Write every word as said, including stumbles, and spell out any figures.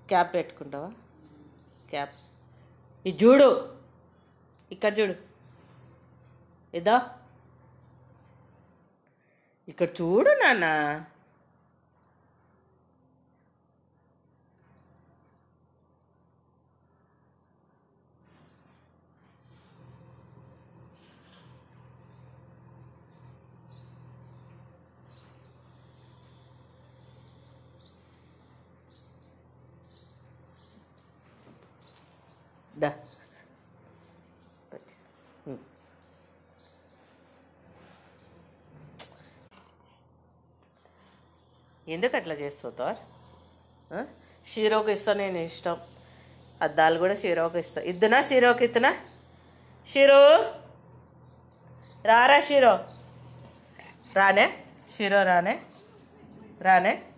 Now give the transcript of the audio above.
Cap పెట్టుకుంటావా? Cap ఇది చూడు, ఇక్కడ చూడు, ఇదా ఇక్కడ చూడు నాన్న. దా ఎందుకు అట్లా చేస్తావు? షీరోకి ఇస్తా నేను, ఇష్టం. అద్దాలు కూడా షీరోకి ఇస్తా. ఇద్దునా షీరోకి? ఇద్దునా? షీరో రారా, షీరో రానే, షీరో రానే, రానే.